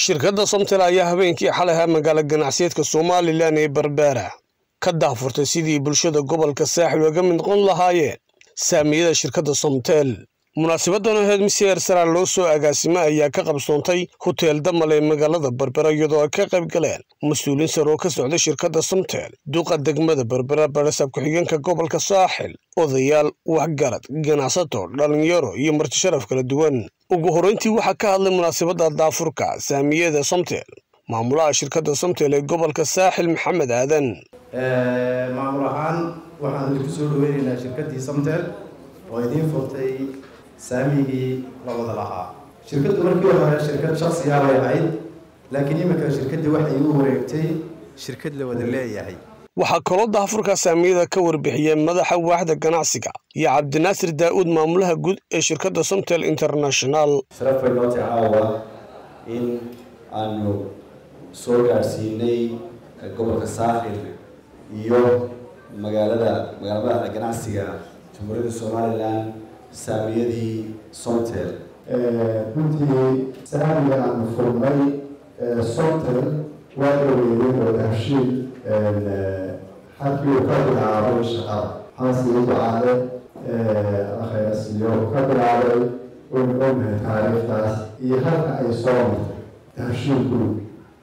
shirkadda Somtel ayaa habeenkii xalay magaalada ganacsiyeedka Soomaaliland ee Berbera ka daafurtay sidii bulshada gobolka Saaxil uga mid noqon lahaayeen saamiyada shirkadda Somtel. Munaasabaddan oo heer sare loo soo agaasimay ayaa ka qabsoontay hotel Damal ee magaalada Berbera iyadoo ka qayb galeen mas'uuliin sare oo ka socda shirkadda Somtel, duqa degmada Berbera, barasab ku-xigeenka gobolka Saaxil, odayaal, waxgarad, ganacsato, dhalinyaro iyo marti sharaf kala duwan. ugu horeyntii waxaa ka hadlay munaasabadda daafurka saamiyada Somtel maamulaha shirkadda Somtel ee gobolka Saaxil Maxamed Aadan. maamul ahaan waxaan ku soo dhaweynaynaa shirkaddii Somtel oo idin furtay saamigii la wada lahaa. shirkaddu markii hore shirkad shakhsi ah ay ahayd, laakiin imika shirkaddu waxay u wareegtay shirkad la wada leeyahay. waxaa kaloo daafurka saamiyada ka warbixiyay madaxa waaxda ganacsiga iyo Cabdinaasir Daa'uud, maamulaha guud ee shirkadda Somtel International. sharaf ay noo tahay in aanu soo gaarsiinay gobolka Saaxil iyo magaalada ganacsiga Jamhuuriyadda Soomaaliland saamiyadii Somtel. runtii saamiga aanu furnay Somtel waa dhaweeyay wadaashiin halkii uu ka bilaabay shaqada xaasiga ducaale akhayasiyo ka bilaabay ognahay taariikhdaas iyo halka ay soo martay daashiin group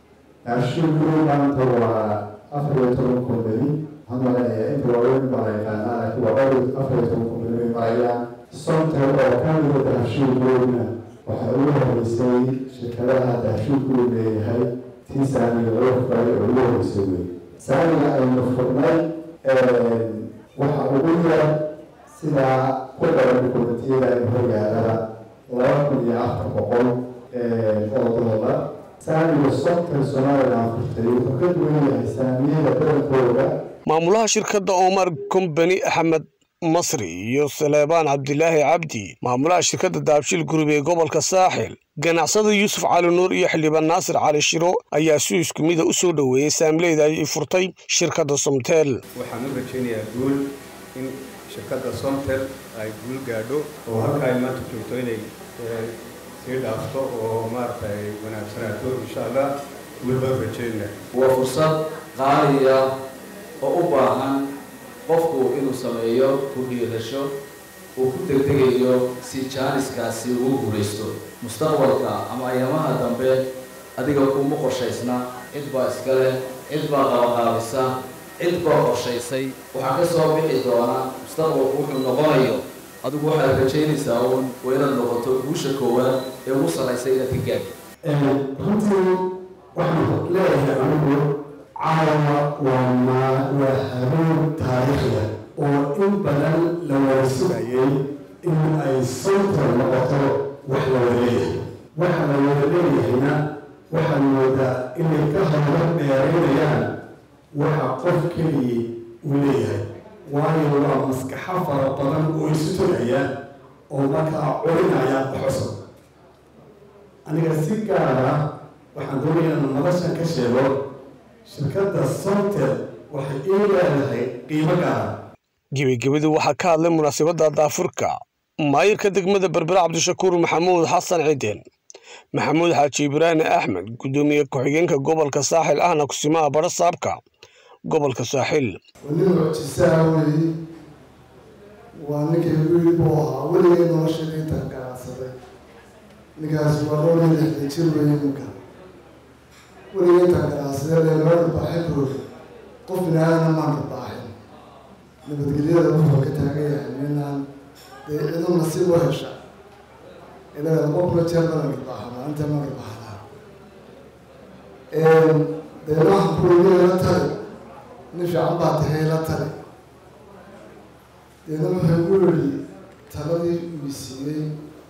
maanta waa 14 company hamalaya inta waaweyn baa yaqaanaa laakiin waa 14 company marayaan. Somtel oo ka mid ah daashiin groupna waxaa ugu horeysay shirkadaha daashiin group leeyahay tii saamiga loo furay oo ugu horeysay wey. saamiga aynu furnay waxa ugu yar sidaa ku dhalan dukumentiyada aynu horyaalada 2,400 oo dollar. saamiga Somtel Somaliland furtay wuxuu ka duwan yahay saamiyada badankooda. maamulaha shirkadda Omar Company Axmed Masri iyo Salebaan Cabdilaahi Cabdi, maamulaha shirkadda Daabshil Group ee gobolka Saaxil, ganacsada Yuusuf Cali Nuur iyo xildhibaan Naasir Cali Shiro ayaa si isku mid ah u soo dhaweeyay saamiyada ay furtay shirkadda Somtel. waxaan u rajaynayaa guul in shirkadda Somtel ay guul gaadho oo halka ay maanta joogto inay sii dhaafto oo maartay wanaagsanaato insha Allah. guul baan rajaynaa. waa fursad qaali ah oo u baahan qofku inuu sameeyo ku dhiirasho uu ku degdegayo si jaaniskaasi ugu guulaysto mustaqbalka ama ayamaha dambe. adiga kuma qorshaysna, cid baa iska leh, cid baa qabanqaabisa, cid baa qorshaysay. waxaa ka soo bixi doona mustaqbalku wuxuu noqonayo. adigu waxaad rajaynaysaa uun waa inaad noqoto guusha koowaad ee ugu sarraysa inaad ka gaadho. runtii waxaan leeyahay anigu caawa waa haruun taariikhda oo in badan la wada sugayay in ay Somtel noqoto wax la wada leeyahay. waxa la wada leeyahayna waxaan moodaa inay ka hawlo dheeraynayaan waxa qof keligii uu leeyahay, waayo waa maskaxo fara badan oo isu tolaya oo markaa culinaya cusub. aniga si gaar ah waxaan doonayaa inaan noloshan ka sheego shirkadda Somtel waxay ii leedahay qiimo gaar ah. gabagabadii waxaa ka hadlay munaasabadda daafurka maayirka degmada Berbera Cabdishakuur Maxamuud Xasan Ciideen, Maxamuud Xaaji Ibraahim Axmed, gudoomiye ku-xigeenka gobolka Saaxil ahna kusimaha barasaabka gobolka Saaxil. weli mucjisaawey waa ninkii wiil buu ahaa weligay nolosha intaan ganacsaday. ninkaasi waa 60 jir weeye. ninka weligay intaan ganacsaday loo baaxay qof binaadana maan baaxin. nabadgelyada wuxuu ka taagan yahay inaan ciidan nasiib u hesha ilaa qofka jeerban baaxna inta ma baaxna. waxaan ku leeyahay tani nifiican baa tahay la tani. wuxuu ku yiri taladii uu siiyay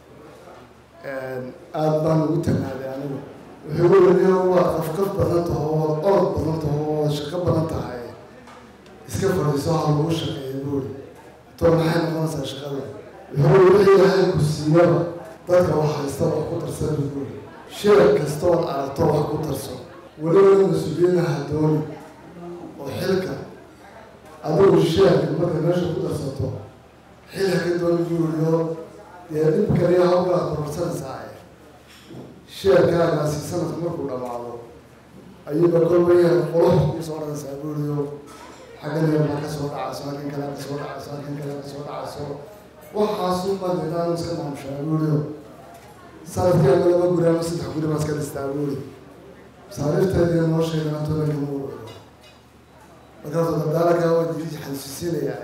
aad baan ugu tanaaday anigu. wuxuu yiri waa afkar badan tahay oo badan tahay oo shaqo badan tahay iska fadhiiso hal ugu shaqeeyo buuri to maxay noqonaysaa shaqada. wuxuu yahay ku siiyay dadka wax haysta oo ku tarsan buuri shirka kasta oo aragto wax ku tarso waliba mas'uuliyadaha dooni oo xilka adigu shirka marka meesha ku tarsato xilka dooni buuri dib kaliya hawla korsanaysaa. sheerkaagaasi sanadku markuu dhammaado ayuuba kolbaya qolof kusoo odhanaysaa buuriyo xaggan baa kasoo dhacayso halkan kale kasoo dhacayso halkan kale kasoo dhacayso waxaasuu madinaan iska maamushaa buuriyo sanadkii ama 2 guri ama 3 guri baa iska dhistaa buuri masaariifteediina noo sheegan antooda kama ururo markaasoo dardaarakaa waa xasuusinayaa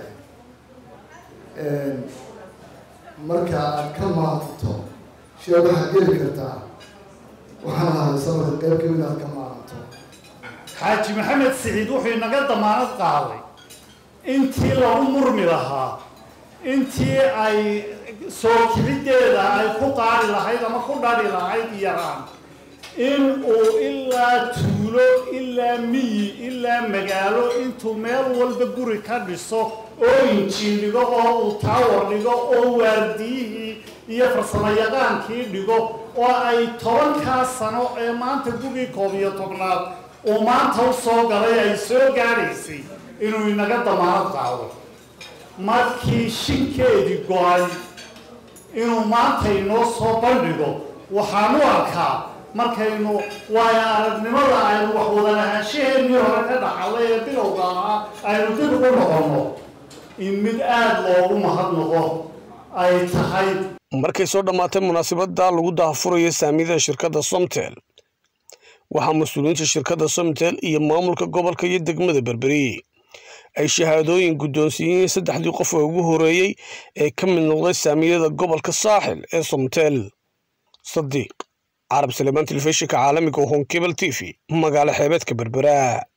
marka aad ka maalinto shee waxaad geli kartaa waxaan ahay sanadka qayb kamid aad ka maalinto xaaji maxamed siciid wuxuu inaga damaanad qaaday intii lagu murmi lahaa intii ay soo kicideeda ay ku qaari lahayd ama ku dhari lahayd yaraan in uu ilaa tuulo ilaa miyi ilaa magaalo intuu meel walba guri ka dhiso oo injiin dhigo oo uu taawar dhigo oo waardiyihii iyo farsamo yaqaankii dhigo oo ay 10 sano ee maanta gurigii 11aad oo maanta u soo galay ay soo gaaraysay inuu inaga damaanad qaado markii shinkeedii go'ay inuu maanta inoo soo bandhigo waxaan u arkaa markaynu waayo aragnimada aynu wax wada lahaanshaheennii hore ka dhaxalay ee bilowga ahaa aynu dib ugu noqonno in mid aada loogu mahadnaqo ay tahay. markay soo dhammaatay munaasabadda lagu daahfurayo saamiyada shirkadda Somtel waxaa mas'uuliyiinta shirkadda Somtel iyo maamulka gobolka iyo degmada Berberi ay shahaadooyin guddoonsiiyeen 3 qof oo ugu horeeyay ee ka mid noqday saamiyada gobolka Saaxil ee Somtel. Sadiq Arab Sulaymaan, telefishinka caalamiga Home Cable TV, magaalo xeebadka Berbera.